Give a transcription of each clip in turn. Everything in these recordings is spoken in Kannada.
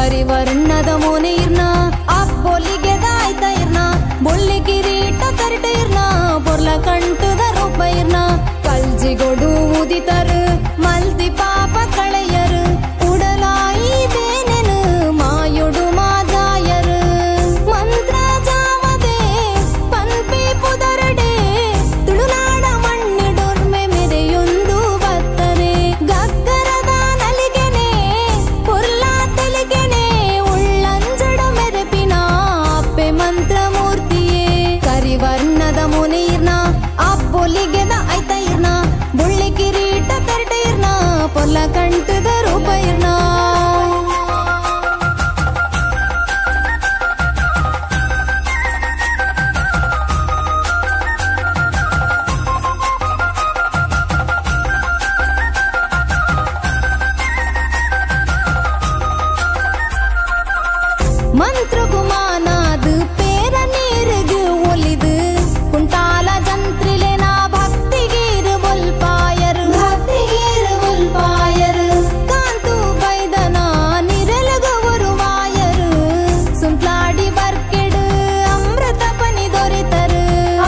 ಕರಿವರ್ಣದ ಮೋನೆ ಇರ್ನ ಅಪ್ಪೊಲಿಗೆ ದಾಯ್ತ ಇರ್ನ ಬೊಳ್ಳಿ ಕಿರೀಟ ತರಟ ಇರ್ನ ಬೊರ್ಲ ಕಂಟುದ ರೂಪ ಇರ್ನ ಕಲ್ಜಿಗೊಡು ಉದಿತರು ಮಲ್ದಿ ಪಾಪ ಕಳೆಯರು ಉಡಲಾಯಿ ಬೇನೆನು ಮಾಯೊಡು ಮಾದಾಯರು ಮಂತ್ರ ಜಾವದೆ ಪನ್ಪಿ ಪುದರಡೆ ತುಳುನಾಡ ಮಣ್ಣಿಡೊರ್ಮೆ ಮೆರೆಯೊಂದು ಬತ್ತರೆ ಗಗ್ಗರದ ನಲಿಗೆನೆ ಪುರ್ಲ ತೆಲಿಗೆನೆ ಉಳ್ಳಂಜಡ ಮೆರೆಪಿನ ಅಪ್ಪೆ ಮಂತ್ರ ಮೂರ್ತಿಯೇ ಕರಿವರ್ಣದ ಮುನೆ ಇರ್ನ ಅಬ್ಬೊಲಿಗೆದ ಐತ ಇರ್ನ ಬುಳ್ಳಿ ಕಿರೀಟ ತರಟ ಇರ್ನ ಪೊಲ್ಲ ಕಂಟದ ರೂಪ ಇರ್ನ ಮಂತ್ರ ಗುಮಾನಾದು ಪೇರ ನೀರಿಗು ಒಲಿದು ಕುಂಟಾಲ ಜಂತ್ರಿಲೆ ನಾ ಭಕ್ತಿಗೀರು ಬೊಲ್ಪಾಯರು ಕಾಂತು ಬೈದನ ನಿರಲಗವರು ವಾಯರು ಸುಂಪ್ಲಾಡಿ ಬರ್ಕೆಡು ಅಮೃತ ಪನಿ ದೊರಿತರು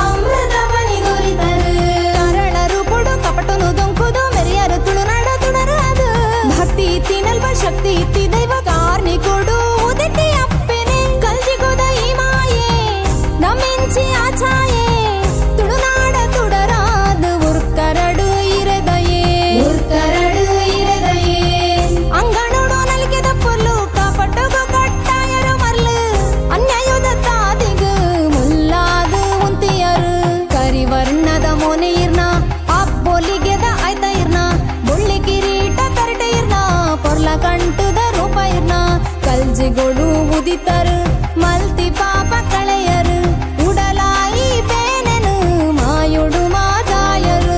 ಕರಳರು ಕೊಡು ಕಪಟನು ದೊಂಕುದು ಮೆರೆಯರು ತುಳುನಾಡ ತುಡರು ಅದು ಭಕ್ತಿ ಇತ್ತಿ ನಲ್ವ ಶಕ್ತಿ ಇತ್ತಿ ದೈವ ಕಾರ್ನಿ ಕೊಡು ಉದಿತಿ ಅಪ್ಪೆನೆ ಕಲ್ಜಿಗೋದ ಈ ಮಾಯೆ ನಮಿಂಚಿ ಆಚಾಯೆ ತುಳುನಾಡ ತುಡರಾದ ಉರ್ಕರಡು ಇರದಯೇ ಅಂಗಣೋಡು ನಲ್ಗೆದ ಪೊಲ್ಲು ಕಾಪಟ್ಟಗು ಕಟ್ಟಾಯರು ಮರ್ಲು ಅನ್ಯಾಯದ ತಾದಿಗು ಮುಲ್ಲಾದು ಉಂತಿಯರು ಕರಿವರ್ಣದ ಮೊನೆ ಇರ್ನ ಅಬ್ಬೊಲಿಗೆದ ಐತ ಇರ್ನ ಬುಳ್ಳಿ ಕಿರೀಟ ತರಟ ಇರ್ನ ಪೊರ್ಲ ಕಂಟುದ ರೂಪ ಇರ್ನ ಕಲ್ಜಿಗೊಡು ಉದಿತರು ಮಲ್ತಿ ಪಾಪ ಕಳೆಯರು ಉಡಲಾಯಿ ಬೇನೆನು ಮಾಯೊಡು ಮಾದಾಯರು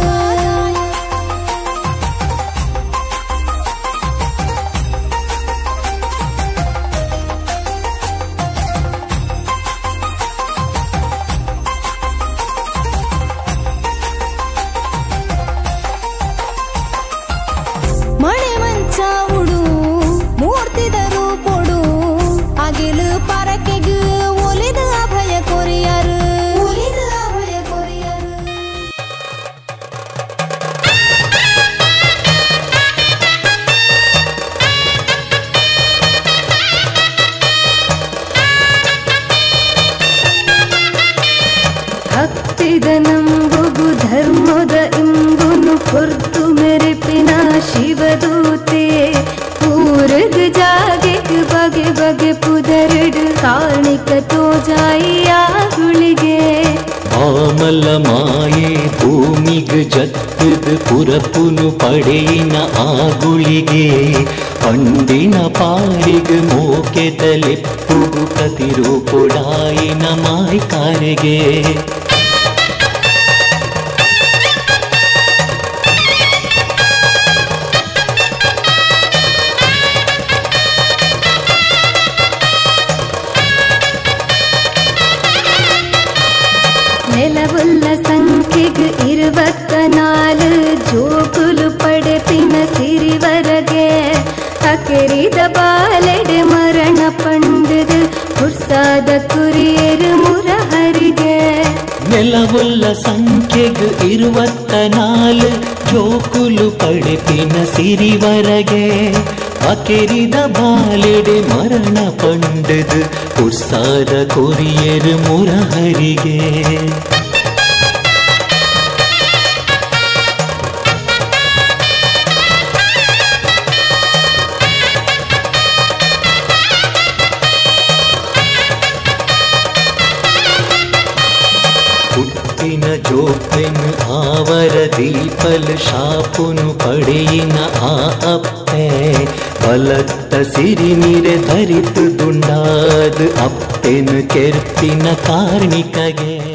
ಮಣೆ ಮಂಚ ಉಡು ಮೂರ್ತಿದರು ಕೊಡು ಅಗಿಲು ಪರಕೆಗೂ ಒಲಿದ ಅಭಯ ಕೊರಿಯರು ಭಕ್ತಿದ ನಂಬುಗು ಧರ್ಮದ ಇಂಬುನು ಹೊರ್ತು ಮೆರೆಪಿನ ಶಿವದೂತೆ ಪೂರದ ಜಾಗೆಗ್ ಬಗೆ ಬಗೆ ಪುದರಡು ಕಾಣಿಕ ತೋಜಾಯಿಯ ಗುಳಿಗೆ ಆಮಲ ಮಾಯೆ ಭೂಮಿಗ್ ಜತ್ತದ ಪುರಪುನು ಪಡೆಯಿನ ಆಗುಳಿಗೆ ಪಂಡಿನ ಪಾರಿಗ್ ಮೋಕೆದಲೆಪ್ಪುಗು ಪ್ರತಿರೂಪುಡಾಯಿನ ಮಾಯ್ಕಾರೆಗೆ ನೆಲವುಲ್ಲ ಸಂಖ್ಯೆಗ್ 24 ಜೋಗುಲು ಪಡೆಪಿನ ಸಿರಿವರಗೆ ಅಕೆರಿದ ಬಾಲೆಡೆ ಮರಣ ಪಂಡದು ಹುರ್ಸಾದ ಕುರಿಯರು ಮುರಹರಿಗೆ ನೆಲವುಲ್ಲ ಸಂಖ್ಯೆಗ್ 24 ಜೋಕುಲು ಪಡೆಪಿನ ಸಿರಿವರಗೆ ಅಕೆರಿದ ಬಾಲೆಡೆ ಮರಣ ಪಂಡದು ಹುರ್ಸಾದ ಕೊರಿಯರು ಮುರಹರಿಗೆ ಹುಟ್ಟಿನ ಜೋಪೆನು ಆವರ ದೀಪಲ್ ಶಾಪುನು ಪಡೆಯಿನ ಆ ಅಪ್ಪೆ ಬಲತ್ತ ಸಿರಿ ನೀರೆ ಧರಿತು ದುಂಡಾದ ಅಪ್ಪೆನು ಕೆರ್ಪಿನ ಕಾರ್ಣಿಕಗೆ